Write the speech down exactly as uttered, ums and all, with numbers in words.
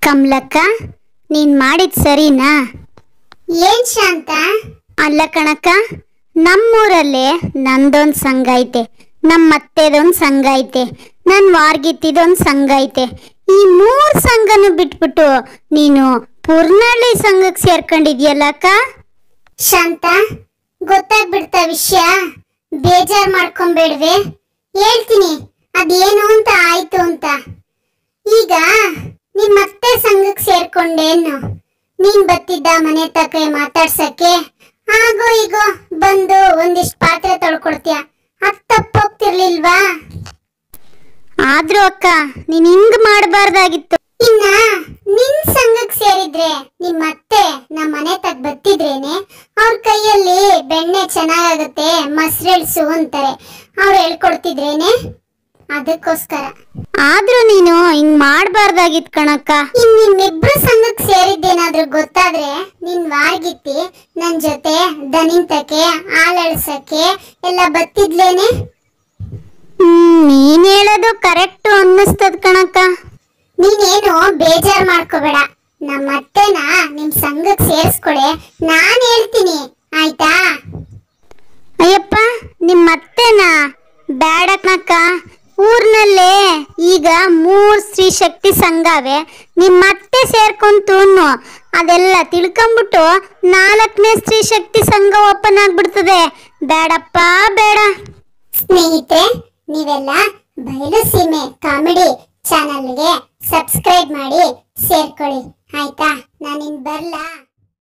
ಕಮಲಕ್ಕ, ನೀನ್ ಮಾಡಿದ್ ಸರಿನಾ? ಏನ್ ಶಾಂತ? ಅಲ್ಲ ಕಣಕ್ಕ, ನಮ್ಮೂರಲ್ಲೇ ನಂದೊಂದು ಸಂಘ ಐತೆ, ನಮ್ಮ ಅತ್ತೆದೊಂದು ಸಂಘ ಐತೆ, ನನ್ನ ವಾರ್ಗಿತ್ತಿದೊಂದು ಸಂಘ ಐತೆ. ಈ ಮೂರು ಸಂಘನು ಬಿಟ್ಬಿಟ್ಟು ನೀನು ಪುರ್ನಳ್ಳಿ ಸಂಘಕ್ಕೆ ಸೇರ್ಕೊಂಡಿದ್ಯಲ್ಲ ಅಕ್ಕ? ಶಾಂತ, ಗೊತ್ತಾಗ್ಬಿಡ್ತಾ ವಿಷಯ? ಬೇಜಾರ್ ಮಾಡ್ಕೊಂಬೇಡ್ವೆ, ಹೇಳ್ತೀನಿ ಅದೇನು ಅಂತ ಆಯ್ತು ಅಂತ. ಈಗ ನಿಮ್ಮತ್ತೆ ಸಂಘಕ್ಕೆ ಸೇರ್ಕೊಂಡೇನು? ನೀನ್ ಬತ್ತಿದ್ದ ಮನೆ ತಕ ಮಾತಾಡ್ಸಕ್ಕೆ, ಆಗೋ ಈಗೋ ಬಂದು ಒಂದಿಷ್ಟು ಪಾತ್ರೆ ತೊಳ್ಕೊಡ್ತೀಯ, ಅದ್ ತಪ್ಪೋಗ್ತಿರ್ಲಿಲ್ವಾ? ಆದ್ರೂ ಅಕ್ಕ, ನೀನ್ ಹಿಂಗ್ ಮಾಡಬಾರ್ದಾಗಿತ್ತು. ಇನ್ನ ನಿನ್ ಸಂಘಕ್ಕೆ ಸೇರಿದ್ರೆ ನಿಮ್ಮತ್ತೆ ನಮ್ಮ ಮನೆ ತಗ ಬತ್ತಿದ್ರೇನೆ ಅವ್ರ ಕೈಯಲ್ಲಿ ಬೆಣ್ಣೆ ಚೆನ್ನಾಗಾಗತ್ತೆ, ಮೊಸರೆಳ್ಸು ಅಂತಾರೆ, ಅವ್ರು ಹೇಳ್ಕೊಡ್ತಿದ್ರೇನೆ. ಅದಕ್ಕೋಸ್ಕರ. ಆದ್ರೂ ನೀನು ಹಿಂಗ್ ಮಾಡಬಾರ್ದಾಗಿತ್ತು ಕಣಕ್ಕ. ಇನ್ ನಿಮ್ಮಿಬ್ರು ಸಂಘಕ್ಕೆ ಸೇರಿದ್ದೇನಾದ್ರೂ ಗೊತ್ತಾದ್ರೆ ನಿನ್ ವಾರ್ಗಿತ್ತಿ ನನ್ ಜೊತೆ ದನಿಂತಕ್ಕೆ ಹಾಲಳ್ಸಕ್ಕೆ ಎಲ್ಲ ಬತ್ತಿದ್ಲೇನೆ. ಹ್ಮ್ ನೀನ್ ಹೇಳೋದು ಕರೆಕ್ಟ್ ಅನ್ನಿಸ್ತದ ಕಣಕ್ಕ. ನೀನೇನು ಬೇಜಾರ್ ಮಾಡ್ಕೋಬೇಡ, ನಮ್ಮ ಅತ್ತೆನ ನಿಮ್ ಸಂಘಕ್ಕೆ ಸೇರಿಸ್ಕೊಳೆ, ನಾನ್ ಹೇಳ್ತೀನಿ ಆಯ್ತಾ? ಅಯ್ಯಪ್ಪ, ನಿಮ್ಮ ಅತ್ತೆನ ಬೇಡ ಕಣಕ್ಕ. ಊರ್ನಲ್ಲೇ ಈಗ ಮೂರ್ ಸ್ತ್ರೀ ಶಕ್ತಿ ಸಂಘವೇ, ನಿಮ್ಮ ಅತ್ತೆ ಸೇರ್ಕೊಂತು ಅದೆಲ್ಲ ತಿಳ್ಕೊಂಬಿಟ್ಟು ನಾಲ್ಕನೇ ಸ್ತ್ರೀ ಶಕ್ತಿ ಸಂಘ ಓಪನ್ ಆಗ್ಬಿಡ್ತದೆ. ಬೇಡಪ್ಪ ಬೇಡ. ಸ್ನೇಹಿತರೆ, ನೀವೆಲ್ಲ ಬಯಲು ಸೀಮೆ ಕಾಮಿಡಿ ಚಾನಲ್ಗೆ ಸಬ್ಸ್ಕ್ರೈಬ್ ಮಾಡಿ ಸೇರ್ಕೊಳ್ಳಿ ಆಯ್ತಾ? ನಾನಿನ್ ಬರ್ಲಾ?